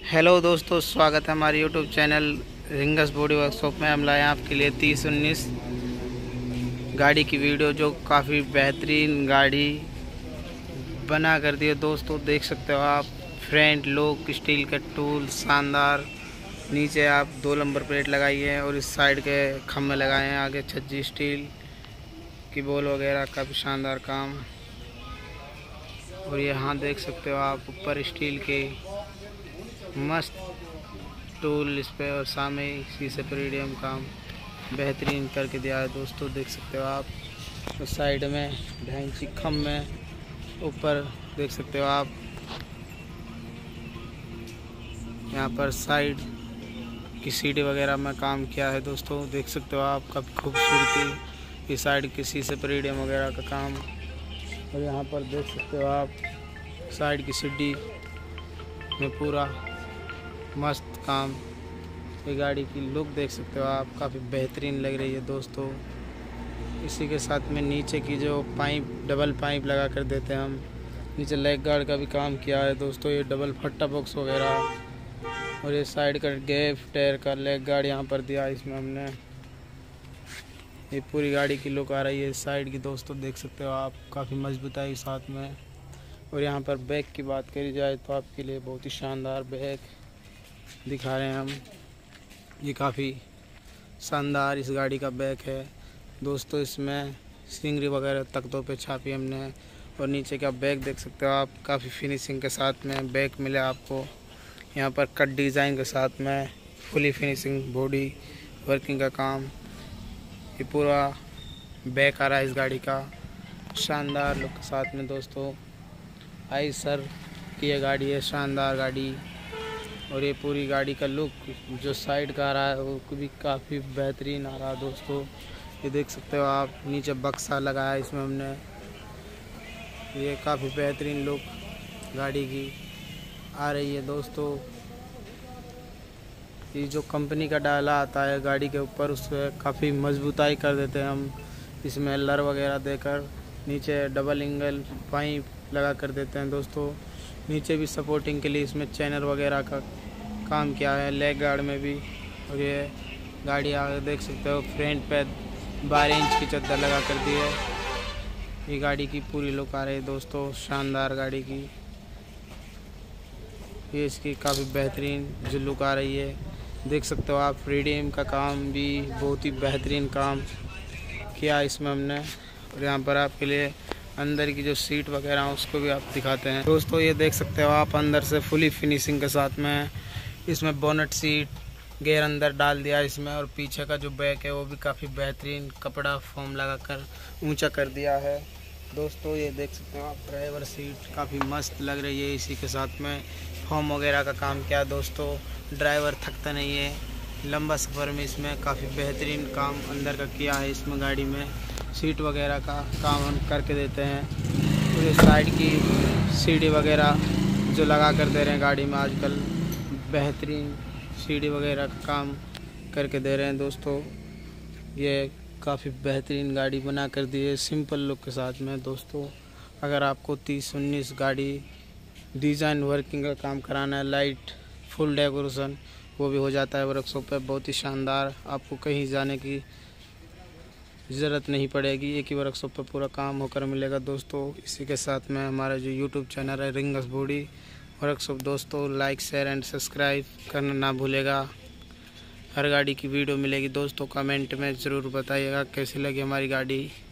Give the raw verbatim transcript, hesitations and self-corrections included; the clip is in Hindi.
हेलो दोस्तों, स्वागत है हमारे YouTube channel Ringas body workshop में। हम लाए हैं आपके लिए तीस उन्नीस गाड़ी की वीडियो, जो काफ़ी बेहतरीन गाड़ी बना कर दी है दोस्तों। देख सकते हो आप, फ्रंट लुक, स्टील का टूल शानदार। नीचे आप दो नंबर प्लेट लगाई है और इस साइड के खम्भे लगाए हैं, आगे छज्जी स्टील की बॉल वगैरह का भी शानदार काम। और यहाँ देख सकते हो आप, ऊपर स्टील के मस्त टूल इस पे और सामने शीशे प्रीडियम काम बेहतरीन करके दिया है दोस्तों। देख सकते हो आप, तो साइड में ढांची खम में ऊपर देख सकते हो आप, यहाँ पर साइड की सीढ़ी वगैरह में काम किया है दोस्तों। देख सकते हो आप, काफ़ी खूबसूरती इस साइड की शीशे प्रीडियम वगैरह का काम। और यहाँ पर देख सकते हो आप, साइड की सीढ़ी में पूरा मस्त काम। ये गाड़ी की लुक देख सकते हो आप, काफ़ी बेहतरीन लग रही है दोस्तों। इसी के साथ में नीचे की जो पाइप, डबल पाइप लगा कर देते हैं हम, नीचे लेग गार्ड का भी काम किया है दोस्तों। ये डबल फट्टा बॉक्स वगैरह और ये साइड का गैप टायर का लेग गार्ड यहाँ पर दिया है इसमें हमने। ये पूरी गाड़ी की लुक आ रही है इस साइड की दोस्तों। देख सकते हो आप, काफ़ी मजबूताई साथ में। और यहाँ पर बैक की बात करी जाए तो आपके लिए बहुत ही शानदार बैक दिखा रहे हैं हम। ये काफ़ी शानदार इस गाड़ी का बैक है दोस्तों। इसमें सिंगरी वगैरह तख्तों पे छापी हमने। और नीचे का बैक देख सकते हो आप, काफ़ी फिनिशिंग के साथ में बैक मिले आपको। यहाँ पर कट डिज़ाइन के साथ में फुली फिनिशिंग बॉडी वर्किंग का काम। ये पूरा बैक आ रहा है इस गाड़ी का शानदार लुक के साथ में दोस्तों। आई सर की ये गाड़ी है, शानदार गाड़ी। और ये पूरी गाड़ी का लुक जो साइड का आ रहा है वो भी काफ़ी बेहतरीन आ रहा है दोस्तों। ये देख सकते हो आप, नीचे बक्सा लगाया है इसमें हमने। ये काफ़ी बेहतरीन लुक गाड़ी की आ रही है दोस्तों। ये जो कंपनी का डाला आता है गाड़ी के ऊपर, उससे काफ़ी मजबूताई कर देते हैं हम इसमें लर वगैरह देकर। नीचे डबल एंगल पाइप लगा कर देते हैं दोस्तों। नीचे भी सपोर्टिंग के लिए इसमें चैनल वगैरह का काम किया है, लेग गार्ड में भी। और ये गाड़ी आगे देख सकते हो, फ्रंट पे बारह इंच की चद्दर लगा कर दी है। ये गाड़ी की पूरी लुक आ रही है दोस्तों, शानदार गाड़ी की। ये इसकी काफ़ी बेहतरीन जो लुक आ रही है, देख सकते हो आप। फ्रीडम का काम भी बहुत ही बेहतरीन काम किया इसमें हमने। और यहाँ पर आपके लिए अंदर की जो सीट वगैरह है उसको भी आप दिखाते हैं दोस्तों। ये देख सकते हो आप, अंदर से फुली फिनिशिंग के साथ में इसमें बोनट सीट गेयर अंदर डाल दिया इसमें। और पीछे का जो बैक है वो भी काफ़ी बेहतरीन कपड़ा फोम लगा कर ऊंचा कर दिया है दोस्तों। ये देख सकते हो आप, ड्राइवर सीट काफ़ी मस्त लग रही है। इसी के साथ में फोम वगैरह का काम किया दोस्तों। ड्राइवर थकता नहीं है लंबा सफ़र में। इसमें काफ़ी बेहतरीन काम अंदर का किया है इसमें गाड़ी में। सीट वगैरह का काम हम करके देते हैं। और ये साइड की सीढ़ी वगैरह जो लगा कर दे रहे हैं गाड़ी में आजकल, बेहतरीन सीढ़ी वगैरह का काम करके दे रहे हैं दोस्तों। ये काफ़ी बेहतरीन गाड़ी बना कर दी है सिंपल लुक के साथ में दोस्तों। अगर आपको तीस उन्नीस गाड़ी डिज़ाइन वर्किंग का काम कराना है, लाइट फुल डेकोरेशन, वो भी हो जाता है वर्कशॉप पे। बहुत ही शानदार, आपको कहीं जाने की ज़रूरत नहीं पड़ेगी, एक ही वर्कशॉप पे पूरा काम होकर मिलेगा दोस्तों। इसी के साथ में हमारा जो यूट्यूब चैनल है रिंगस बॉडी वर्कशॉप दोस्तों, लाइक शेयर एंड सब्सक्राइब करना ना भूलेगा। हर गाड़ी की वीडियो मिलेगी दोस्तों। कमेंट में ज़रूर बताइएगा कैसी लगी हमारी गाड़ी।